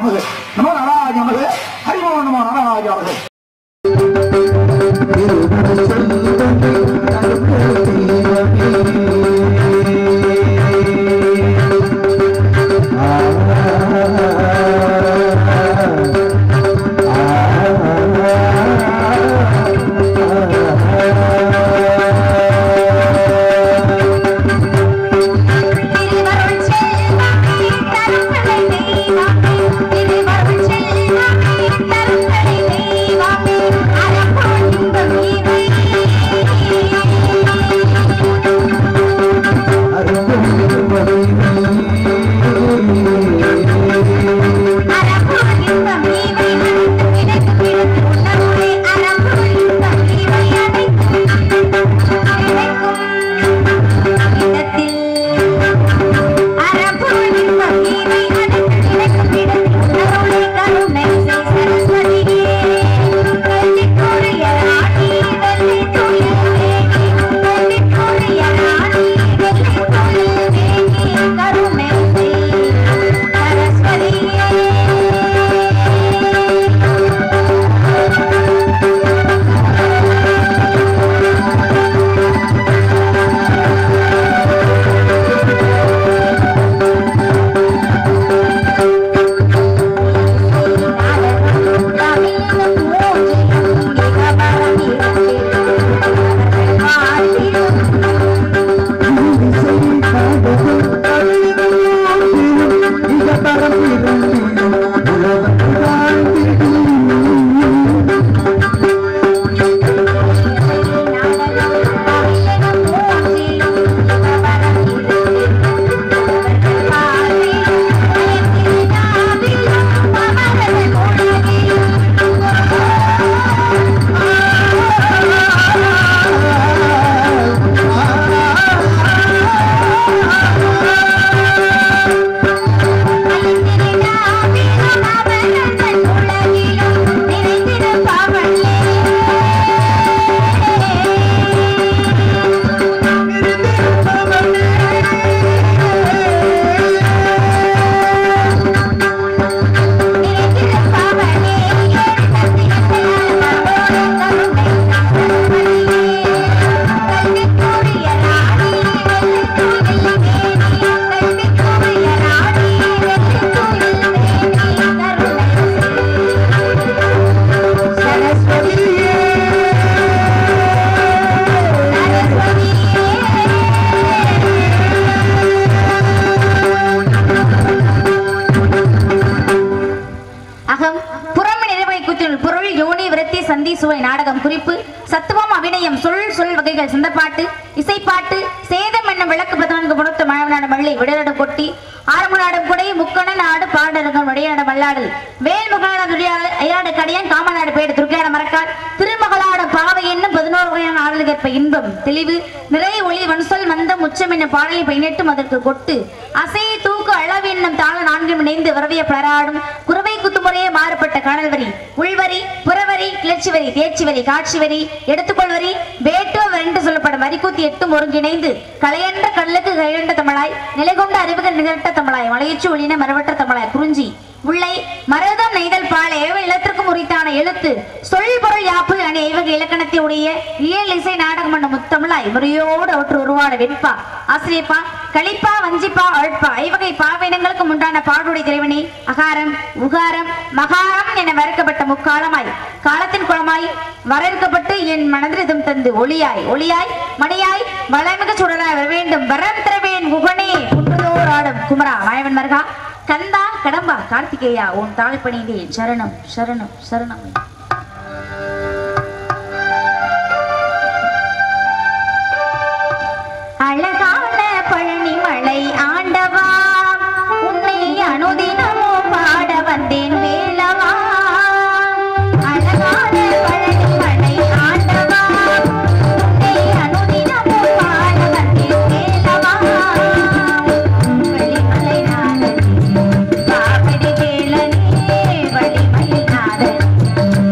நமது நமோ நாராஜ நமது ஹரிமோ நமோ நாராஜ நமது. நாடகம் குறிப்பு சத்துவம் அபிநயம் சொல் வகைகள் சிந்தப்பாட்டு இசைப்பாட்டு சேதம் என்னும் விளக்கு பிரதான புறத்து மழவநாடு மள்ளி விடலடு கொட்டி ஆரம்பு நாடும் குடை முக்கண நாடு பாடரங்கம் விடையாட மல்லாடு வேல் முகநாடு ஐயாடு கடியான் காமநாடு பேடு துர்க்கையாட மரக்கால் திருமகளாடு பாவை என்னும் 11 வகையான ஆடலுக்கேற்ப இன்பம் தெளிவு நிறைய ஒளி வன்சொல் மந்தம் உச்சம் என்னும் பாடலை பயனேற்றும் அதற்கு கொட்டு அசை தூக்கு அளவு என்னும் தாள 4 இணைந்து வரவிய பலராடும் குறவை குத்துமுறையே மாறுபட்ட காணல் வரி உள்வரி புறவரி கிளர்ச்சி வரி தேர்ச்சி வரி காட்சி வரி எடுத்துக்கொள்வரி வேட்டோ என்று சொல்லப்படும் வரிக்கூத்தி 8 ஒருங்கிணைந்து கலையன்ற கடலுக்கு கையண்ட தமிழாய் நிலை கொண்ட அறிவுகள் நிகழ்த்த தமிழாய் மலையச்சு ஒளின மரவற்ற தமிழாய் குறிஞ்சி உள்ளை மரதம் நெய்தல் பால் ஏவ இலத்திற்கும் உரித்தான எழுத்து சொல் பொருள் யாப்பு அணி ஐவகை இலக்கணத்தை உடைய இயல் இசை நாடகம் என்னும் முத்தமிழாய் முறையோடு அவற்று உருவான வெண்பா ஆசிரியப்பா களிப்பா வஞ்சிப்பா அழ்பா ஐவகை பாவினங்களுக்கு உண்டான பாடுடைய திரைவனி அகாரம் உகாரம் மகாரம் என வரைக்கப்பட்ட முக்காலமாய் காலத்தின் குளமாய் வரையறுக்கப்பட்டு என் மனதிரிதம் தந்து ஒளியாய் ஒளியாய் மணியாய் வளமிக சுடலாய் வர வேண்டும் வரம் திரவேன் குகனே புற்றுதோர் ஆடும் குமரா மாயவன் மருகா கந்தா கடம்பா கார்த்திகேயா உன் தாழ் பணிந்தேன் சரணம் சரணம் சரணம். அழகான பழனி மலை ஆண்டவா உன்னை அனுதினமோ பாட வந்தேன் வேலவா அழகான பழனி மலை ஆண்டவா உன்னை அனுதினமோ பாட வந்தேன் வேலவா வள்ளிமலை நாதனே காவடி வேலனே வள்ளிமலை நாதனே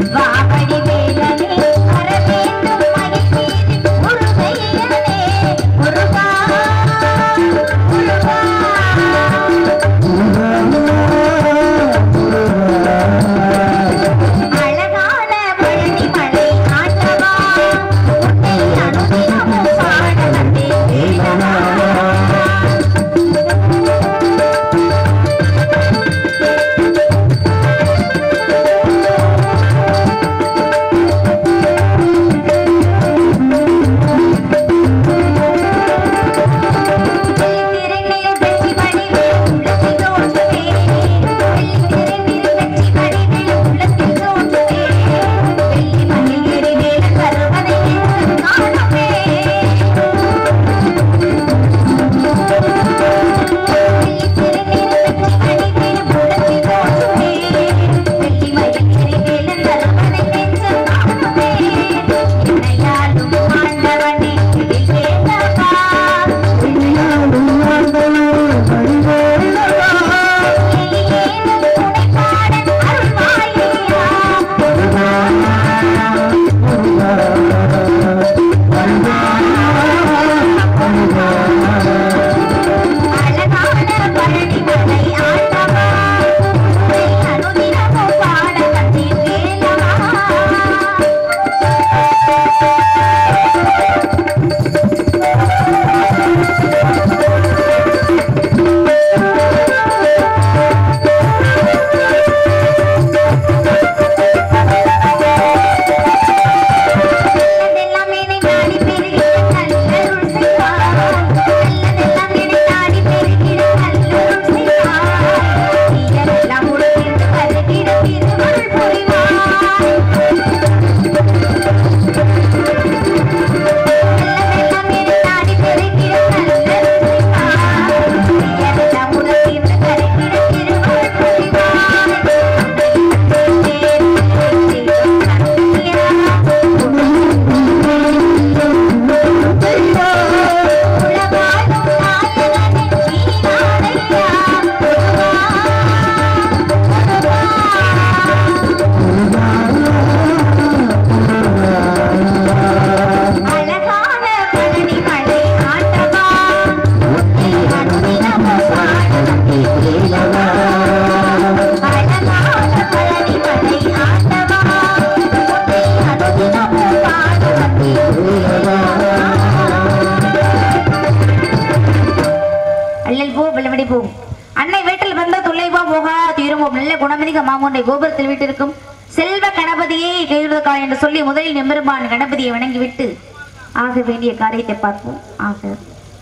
வணங்குவோம். நல்ல குணமிக மாமூன்றை கோபுரத்தில் வீட்டிற்கும் செல்வ கணபதியே கைதுக்காய் என்று சொல்லி முதலில் எம்பெருமான் கணபதியை வணங்கிவிட்டு ஆக வேண்டிய காரியத்தை பார்ப்போம். ஆக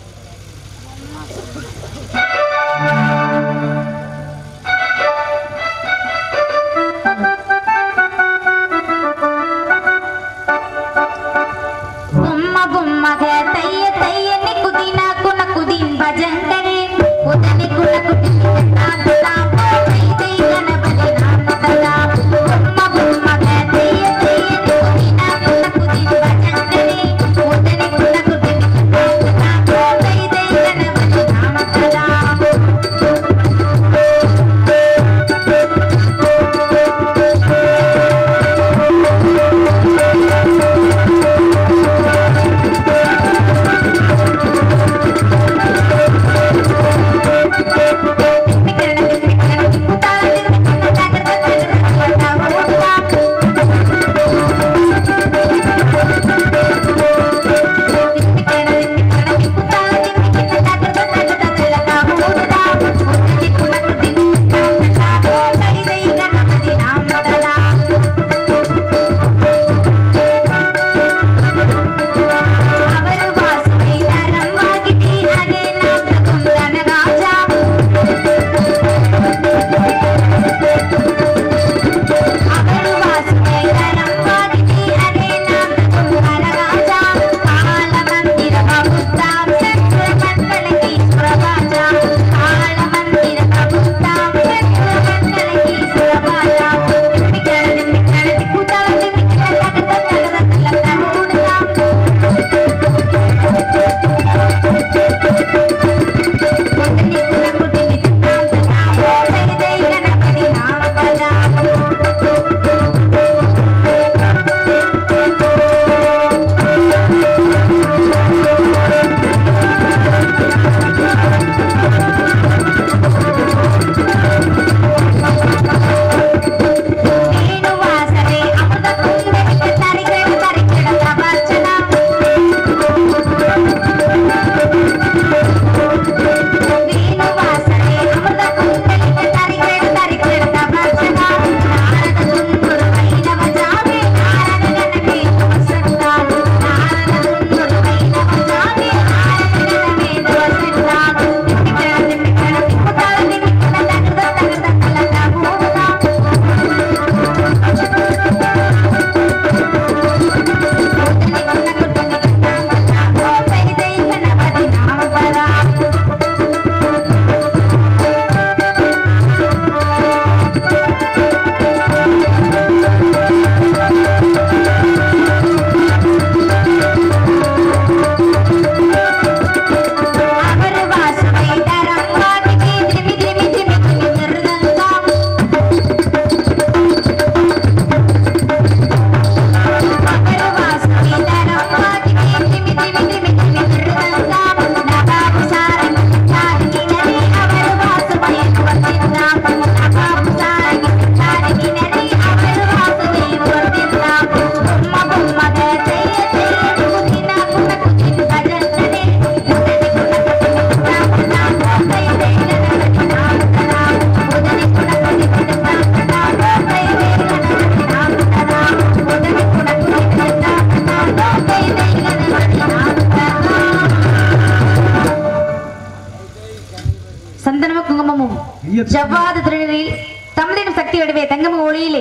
ஜவ்வாது திருநீரில் தமிழின் சக்தி வடிவே தங்கம ஒளியிலே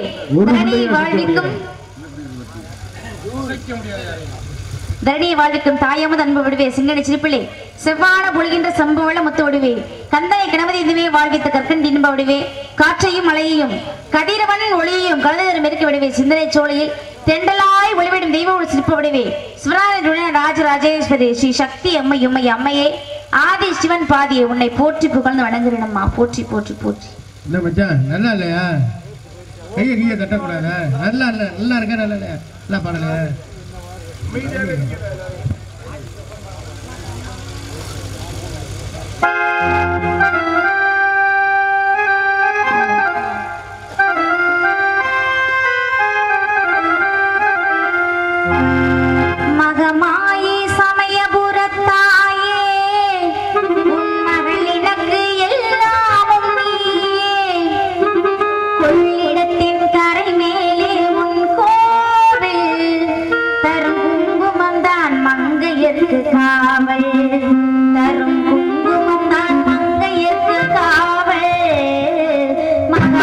தரணியை வாழ்விக்கும் தாயமது அன்பு விடுவே சிங்கனி சிரிப்பிலே செவ்வான பொழிகின்ற சம்பவள முத்து வடிவே கந்தனை கணபதி இதுவே வாழ்வித்த கற்கன் இன்ப வடிவே காற்றையும் மலையையும் கதிரவனின் ஒளியையும் கலந்ததரும் மெருக்க விடுவே சிந்தனை சோலையில் தெண்டலாய் ஒளிவிடும் தெய்வ ஒரு சிரிப்பு வடிவே சிவராஜ ராஜராஜேஸ்வரி ஸ்ரீ சக்தி அம்மை உம்மை அம்மையே ஆதி சிவன் பாதியை உன்னை போற்றி புகழ்ந்து வணங்குறேனம்மா. போற்றி போற்றி போற்றி. என்ன மச்சான் நல்லா இல்லையா? கையை தட்டக்கூடாது. நல்லா இல்ல, நல்லா இருக்க, நல்லா இல்லையா? நல்லா பாடல.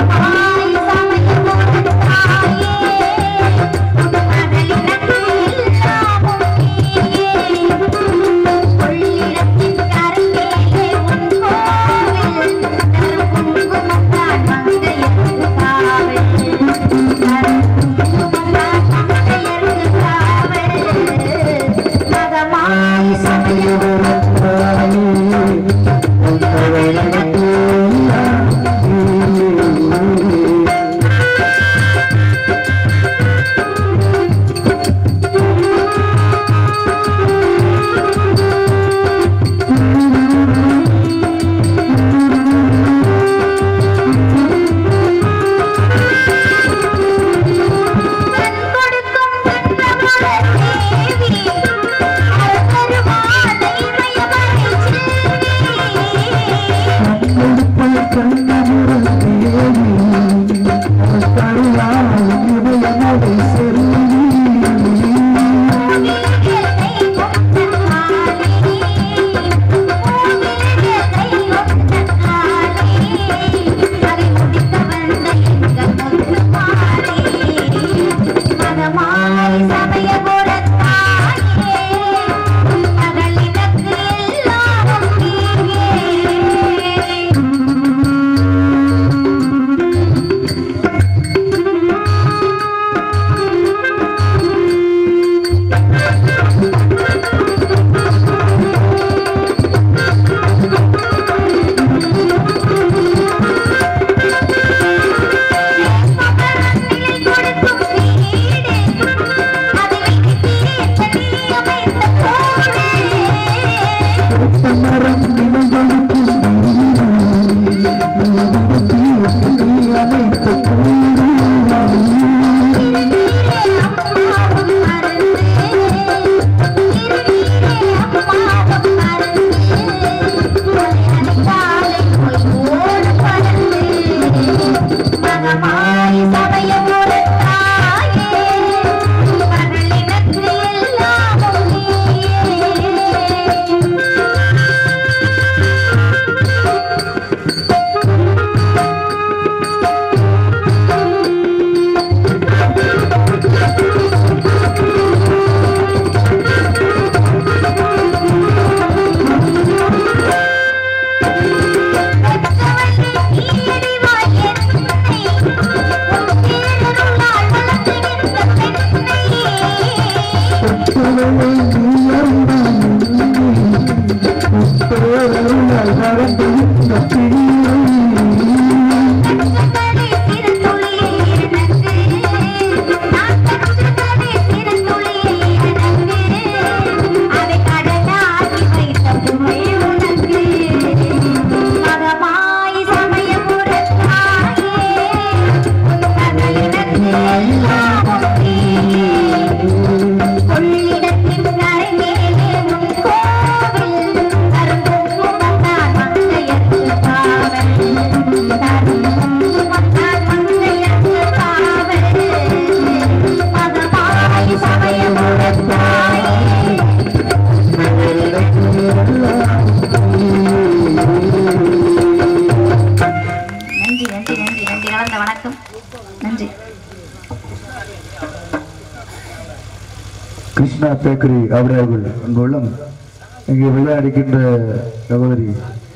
கிருஷ்ணா பேக்கரி அவர்கள் அங்குள்ளும் இங்கே விளையாடுகின்ற சகோதரி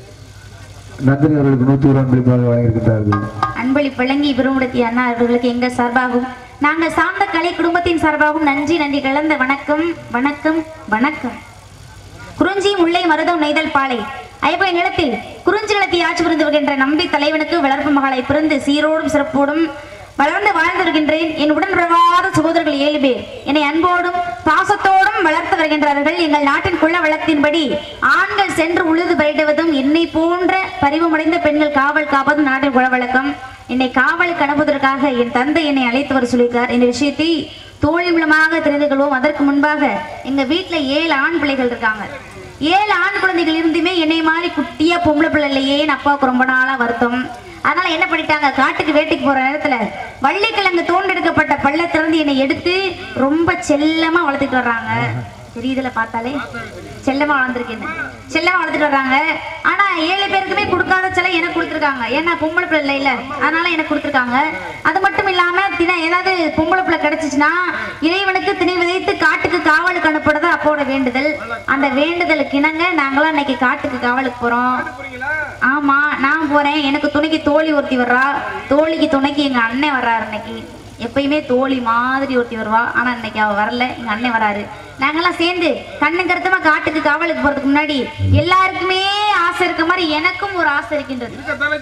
நந்தினி அவர்களுக்கு 100 அன்பளிப்பாக வழங்கியிருக்கின்றார்கள். அன்பளிப்பு வழங்கி விரும்புடைய அண்ணா அவர்களுக்கு எங்கள் சார்பாகவும் நாங்கள் சார்ந்த கலை குடும்பத்தின் சார்பாகவும் நன்றி கலந்த வணக்கம் வணக்கம் வணக்கம். குறிஞ்சி முல்லை மருதம் நெய்தல் பாலை ஐபகை நிலத்தில் குறிஞ்சி நிலத்தை ஆட்சி புரிந்து வருகின்ற நம்பி தலைவனுக்கு வளர்ப்பு மகளை பிறந்து சீரோடும் சிறப்போடும் வளர்ந்து வாழ்ந்து வருகின்றேன். என் உடன் உறவாத சகோதரர்கள் 7 பேர் என்னை அன்போடும் பாசத்தோடும் வளர்த்து வருகின்றார்கள். எங்கள் நாட்டின் குள்ள வழக்கின்படி ஆண்கள் சென்று உழுது பயிடுவதும் என்னை போன்ற பரிவமடைந்த பெண்கள் காவல் காப்பதும் நாட்டின் குல வழக்கம். என்னை காவலுக்கு அனுப்புவதற்காக என் தந்தை என்னை அழைத்து வர சொல்லியிருக்கார். இந்த விஷயத்தை தோழி மூலமாக தெரிந்து கொள்வோம். அதற்கு முன்பாக எங்க வீட்டுல 7 ஆண் பிள்ளைகள் இருக்காங்க. 7 ஆண் குழந்தைகள் இருந்துமே என்னை மாதிரி குட்டியா பொம்பளை பிள்ளை இல்லையே அப்பாவுக்கு ரொம்ப நாளா வருத்தம். அதனால என்ன பண்ணிட்டாங்க, காட்டுக்கு வேட்டைக்கு போற நேரத்துல வள்ளிக்கிழங்கு தோண்டெடுக்கப்பட்ட பள்ளத்திலிருந்து என்னை எடுத்து ரொம்ப செல்லமா வளர்த்துட்டு வர்றாங்க. தெரியுதுல பார்த்தாலே செல்லமா வளர்ந்துருக்கேன். செல்லமா வளர்த்துட்டு வர்றாங்க. ஆனா 7 பேருக்குமே கொடுக்காத செல்லம் எனக்கு கொடுத்துருக்காங்க. ஏன்னா பொம்பளை பிள்ளை இல்ல, அதனால எனக்கு கொடுத்துருக்காங்க. அது மட்டும் இல்லாம ஏதாவது பொம்பளை பிள்ளை கிடைச்சிச்சுன்னா இறைவனுக்கு திணை விதைத்து காட்டுக்கு காவலுக்கு அனுப்புறது அப்போட வேண்டுதல். அந்த வேண்டுதலுக்கு இணங்க நாங்களாம் இன்னைக்கு காட்டுக்கு காவலுக்கு போறோம். ஆமா, நான் போறேன். எனக்கு துணைக்கு தோழி ஒருத்தி வர்றா. தோழிக்கு துணைக்கு எங்க அண்ணன் வர்றாரு. இன்னைக்கு எப்பயுமே தோழி மாதிரி ஒருத்தி வருவா, ஆனா இன்னைக்கு அவ வரல, எங்க அண்ணன் வராரு. நாங்கெல்லாம் சேர்ந்து கண்ணு கருத்தமா காட்டுக்கு காவலுக்கு போறதுக்கு முன்னாடி எல்லாருக்குமே ஆசை இருக்க மாதிரி எனக்கும் ஒரு ஆசை இருக்கின்றது.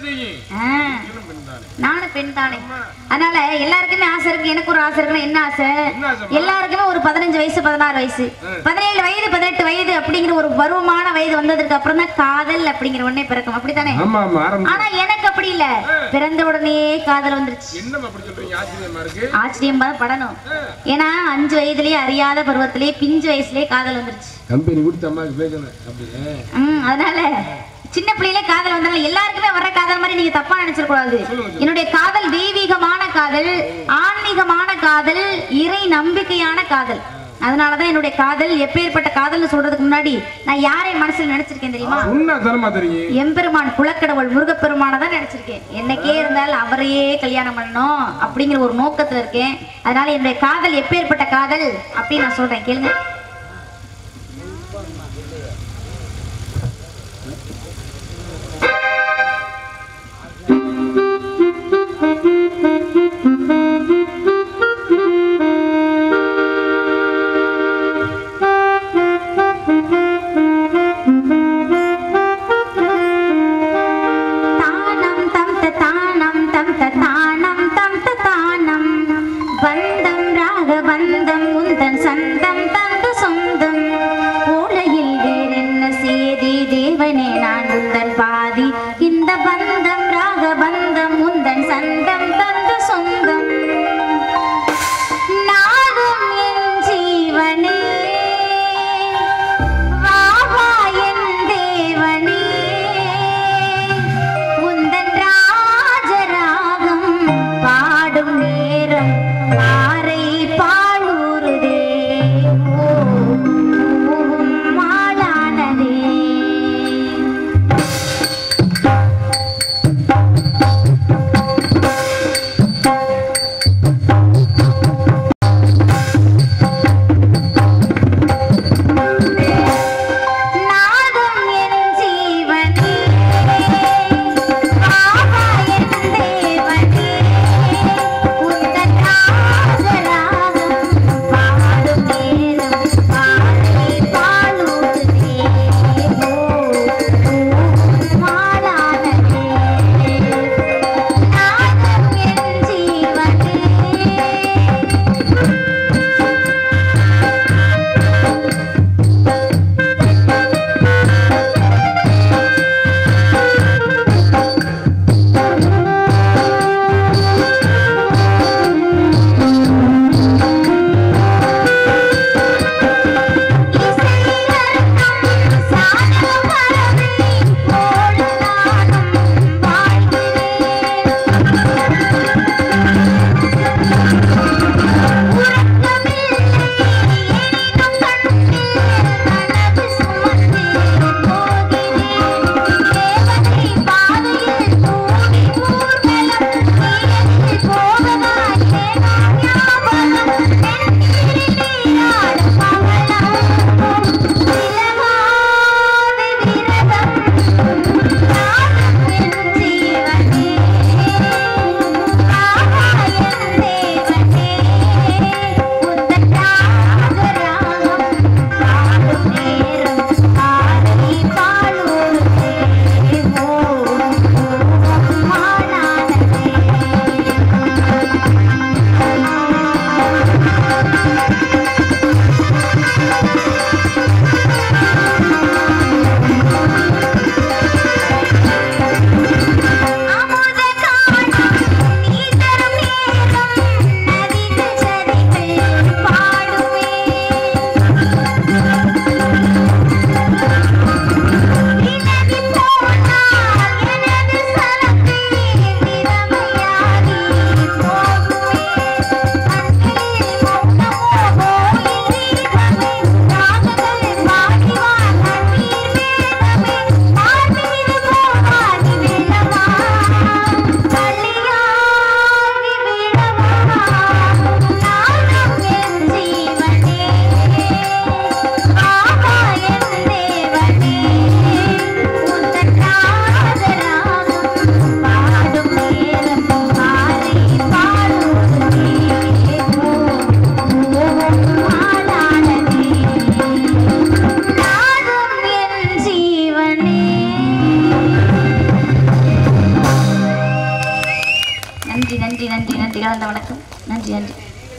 நானும் பெண் தானே, அதனால எல்லாருக்குமே ஆசை இருக்கு. எனக்கு ஒரு ஆசை இருக்குன்னா என்ன ஆசை? எல்லாருக்குமே ஒரு 15 வயசு 16 வயசு 17 வயது 18 வயது அப்படிங்கிற ஒரு பருவமான வயது வந்ததுக்கு அப்புறம் தான் காதல் அப்படிங்கிற ஒன்னே பிறக்கும், அப்படித்தானே? ஆனா எனக்கு அப்படி இல்ல, பிறந்த உடனே காதல் வந்துருச்சு. ஆச்சரியம் தான் படணும். ஏன்னா 5 வயதுலயே அறியாத பருவத்திலேயே பிஞ்சு வயசுலயே காதல் வந்துருச்சு. அதனால சின்ன பிள்ளையிலே காதல் வந்தாலும் எல்லாருக்குமே வர்ற காதல் மாதிரி நீங்க தப்பா நினைச்சிட கூடாது. என்னுடைய காதல் தெய்வீகமான காதல், ஆன்மீகமான காதல், இறை நம்பிக்கையான காதல். அதனாலதான் என்னுடைய காதல் எப்பேற்பட்ட காதல்னு சொல்றதுக்கு முன்னாடி நான் யாரை மனசுல நினைச்சிருக்கேன் தெரியுமா? எம்பெருமான் குலக்கடவுள் முருகப்பெருமான தான் நினைச்சிருக்கேன். என்னைக்கே இருந்தாலும் அவரையே கல்யாணம் பண்ணணும் அப்படிங்கிற ஒரு நோக்கத்துல இருக்கேன். அதனால என்னுடைய காதல் எப்பேற்பட்ட காதல் அப்படின்னு நான் சொல்றேன், கேளுங்க. பந்தம் ராக பந்தம் உந்தன் சந்தம் தந்து நன்றி நன்றி நன்றி நன்றி கலந்த வணக்கம். நன்றி நன்றி.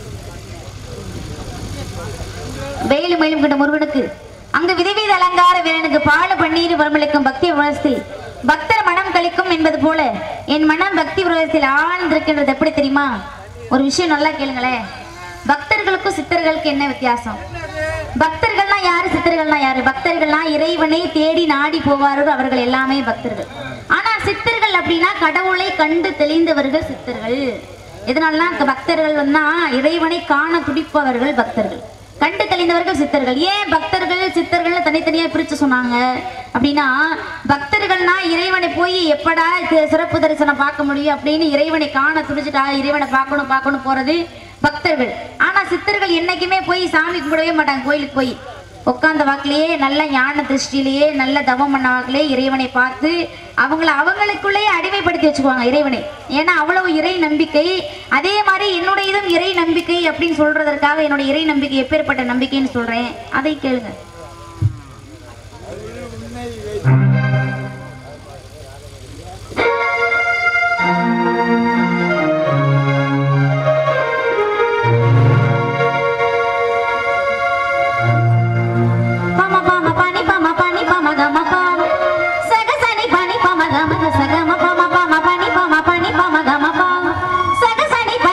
வேலும் மயிலும் கண்ட முருகனுக்கு அங்கு விதவித அலங்கார வீரனுக்கு பால பன்னீர் வரமளிக்கும் பக்தி விவரத்தில் பக்தர் மனம் கழிக்கும் என்பது போல என் மனம் பக்தி விவரத்தில் ஆழ்ந்திருக்கின்றது. எப்படி தெரியுமா? ஒரு விஷயம் நல்லா கேளுங்களேன். பக்தர்களுக்கும் சித்தர்களுக்கு என்ன வித்தியாசம்? பக்தர்கள்லாம் யாரு, சித்தர்கள்லாம் யாரு? பக்தர்கள்லாம் இறைவனை தேடி நாடி போவார்கள், அவர்கள் எல்லாமே பக்தர்கள். ஆனா சித்தர்கள் அப்படின்னா கடவுளை கண்டு தெளிந்தவர்கள் சித்தர்கள். இதனாலலாம் பக்தர்கள் வந்தா இறைவனை காண துடிப்பவர்கள் பக்தர்கள், கண்டு தெளிந்தவர்கள் சித்தர்கள். ஏன் பக்தர்கள் சித்தர்கள் தனித்தனியா பிரிச்சு சொன்னாங்க அப்படின்னா, பக்தர்கள்னா இறைவனை போய் எப்படா சிறப்பு தரிசனம் பார்க்க முடியும் அப்படின்னு இறைவனை காண துடிச்சுட்டா இறைவனை பார்க்கணும் போறது பக்தர்கள். ஆனா சித்தர்கள் என்னைக்குமே போய் சாமி கும்பிடவே மாட்டாங்க. கோயிலுக்கு போய் உட்கார்ந்த வாக்கிலேயே நல்ல ஞான திருஷ்டிலேயே நல்ல தவம் பண்ண வாக்கிலேயே இறைவனை பார்த்து அவங்களுக்குள்ளேயே அடிமைப்படுத்தி வச்சுக்குவாங்க இறைவனை. ஏன்னா அவ்வளவு இறை நம்பிக்கை. அதே மாதிரி என்னுடைய இதும் இறை நம்பிக்கை அப்படின்னு சொல்றதற்காக என்னுடைய இறை நம்பிக்கை எப்பேற்பட்ட நம்பிக்கைன்னு சொல்றேன், அதை கேளுங்க.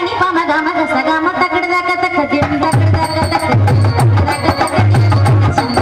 Sag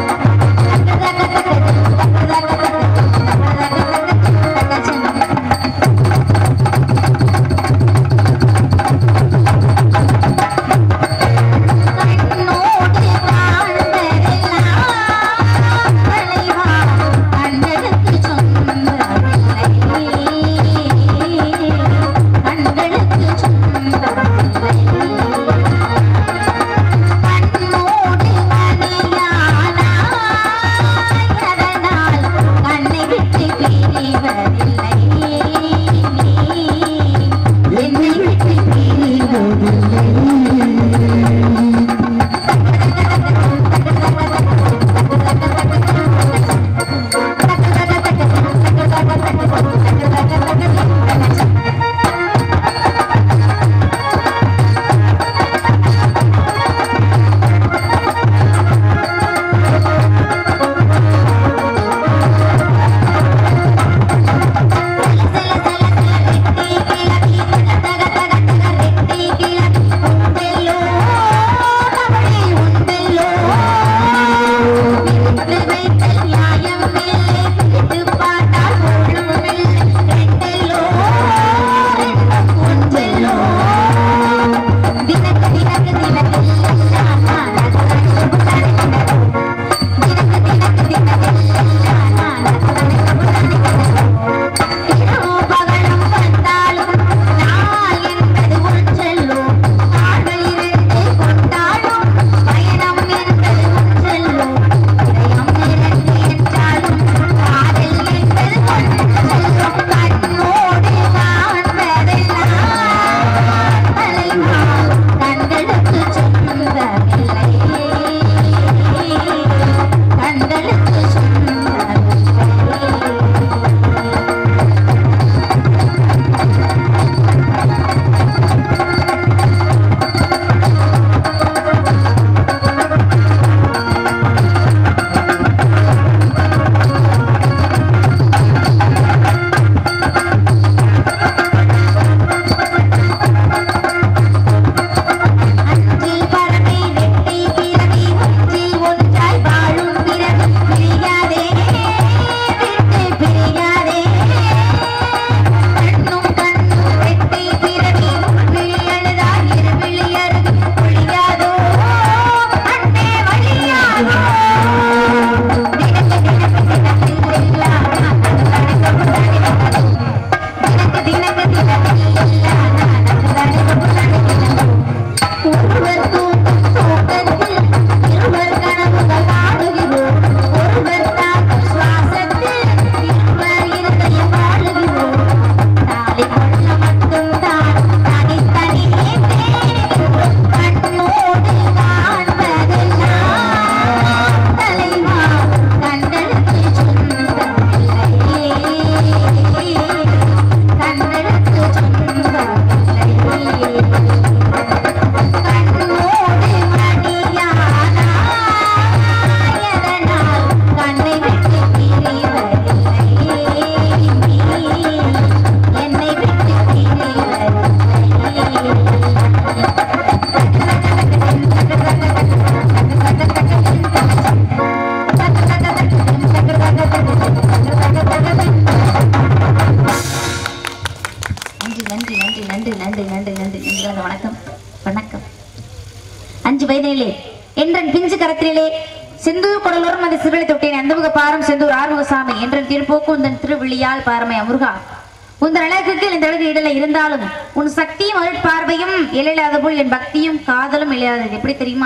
நன்றி நன்றி நன்றி நன்றி. வணக்கம் வணக்கம். 5 வயதிலே என்றன் பிஞ்சு கரத்திலே செந்தூர் கொடலோரும் அந்த சிறுவலை தொட்டேன் அந்தமுக பாரம் செந்தூர் ஆறுமுகசாமி என்றன் திருப்போக்கு உந்தன் திருவிழியால் பாரமை அமுருகா உந்தன் அழகுக்கு இந்த அழகு இடல இருந்தாலும் உன் சக்தியும் அருட்பார்வையும் இல்லாத போல் என் பக்தியும் காதலும் இல்லாதது. எப்படி தெரியுமா?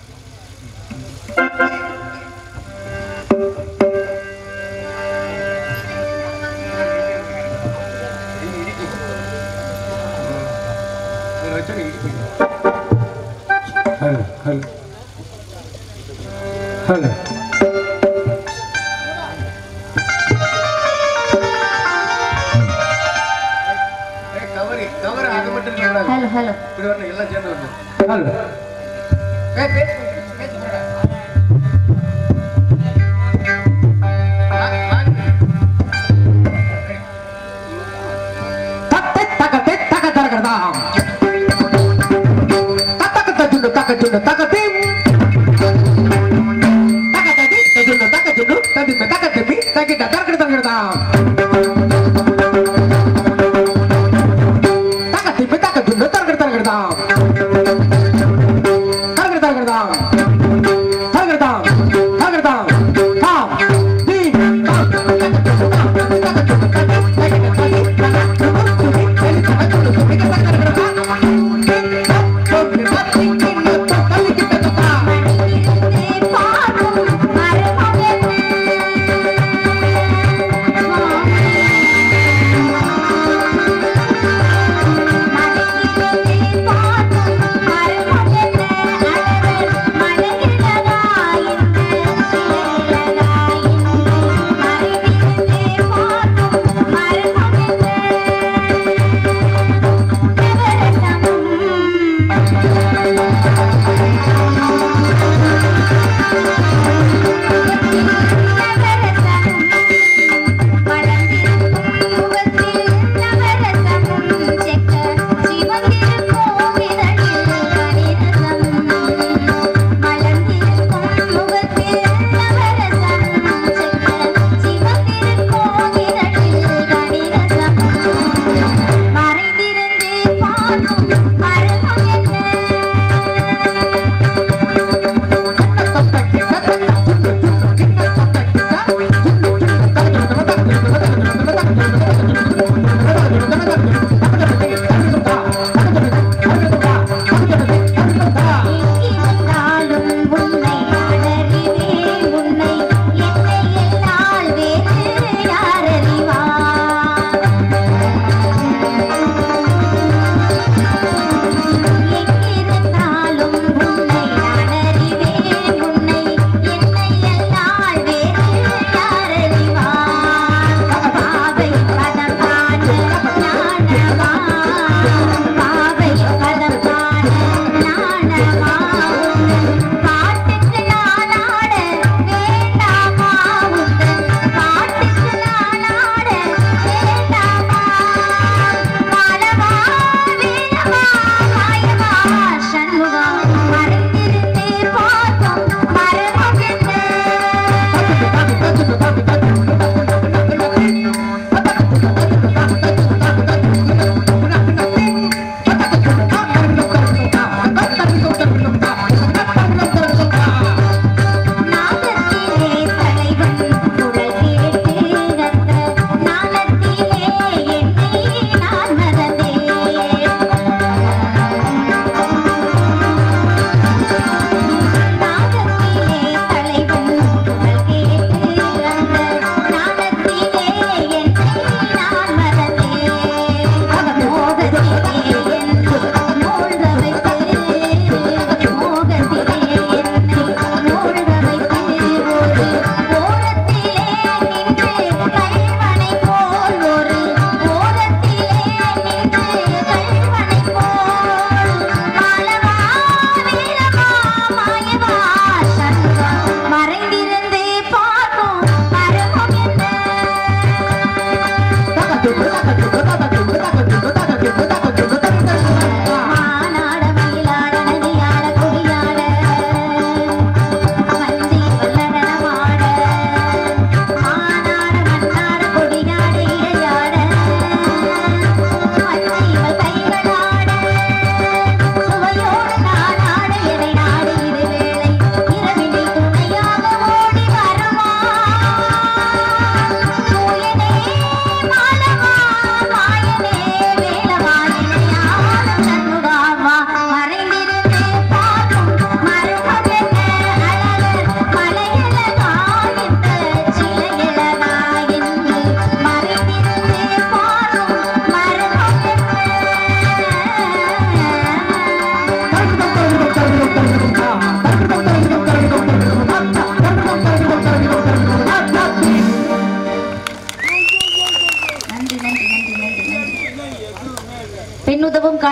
Hello hello hello hello hello hello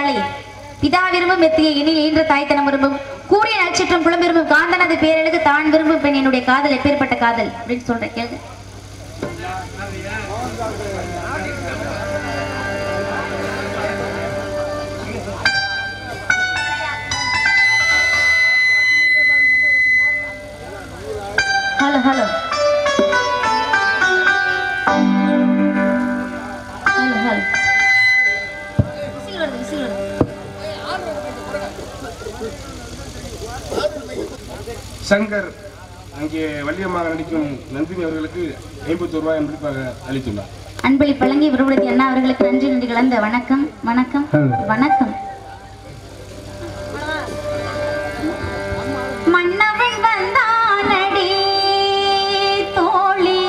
பிள்ளையாளை பிதா விரும்பும் மெத்திய எண்ணில் ஈன்ற தாய்த்தனம் விரும்பும் கூறிய நட்சத்திரம் புலம் விரும்பும் காந்தனது பேரழகு தான் விரும்பும் பெண் என்னுடைய காதல் எப்பேற்பட்ட காதல் அப்படின்னு சொல்றேன் கேளு. Hello hello hello hello whistle வருது விசில் வருது. சங்கர் அங்கே வள்ளியம்மாக நடிக்கும் நந்தினி அவர்களுக்கு 51 ரூபாய் அன்பளிப்பாக அளித்துள்ளார். அன்பளி பழங்கி விரும்புடைய அண்ணா அவர்களுக்கு நன்றி நன்றி கலந்த வணக்கம் வணக்கம் வணக்கம். மன்னவன் வந்தானடி தோழி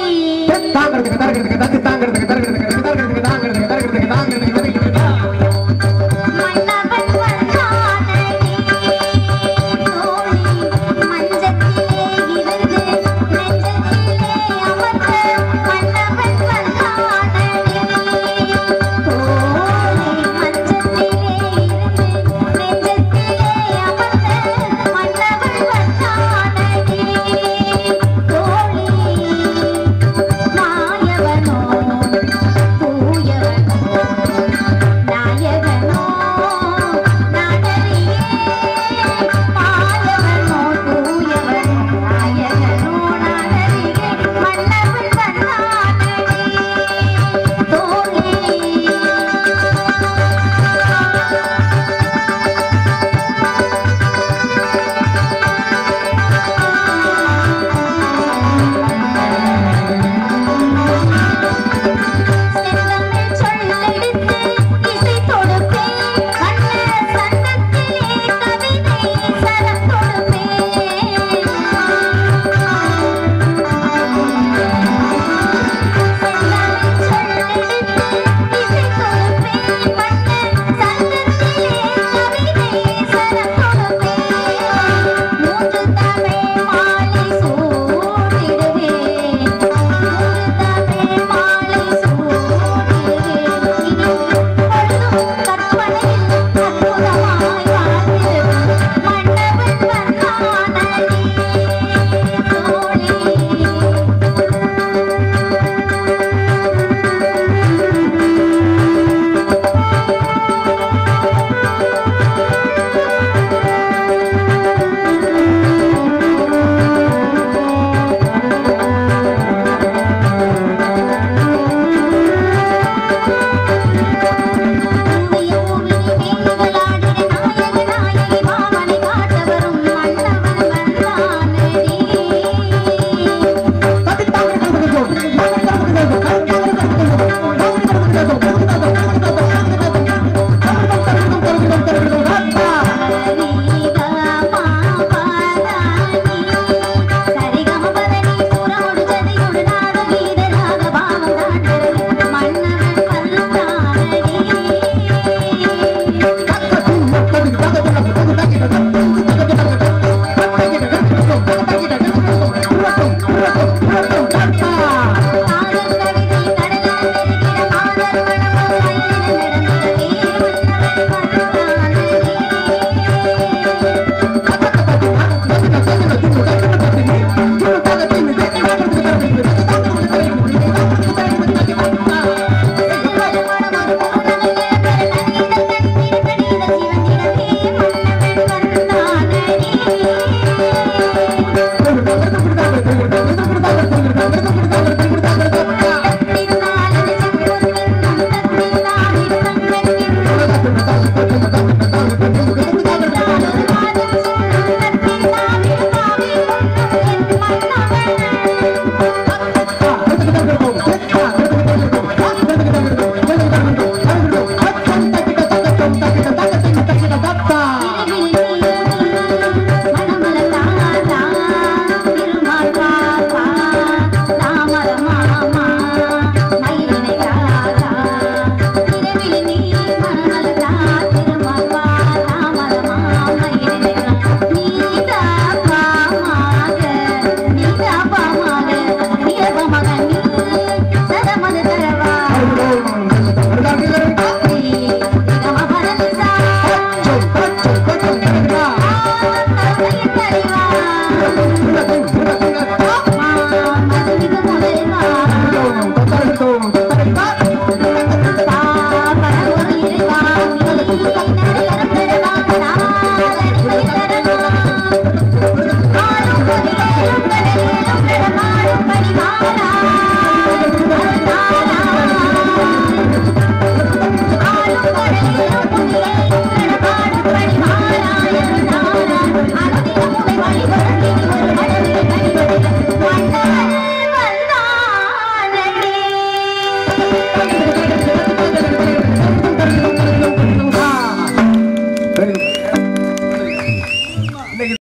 Thank you.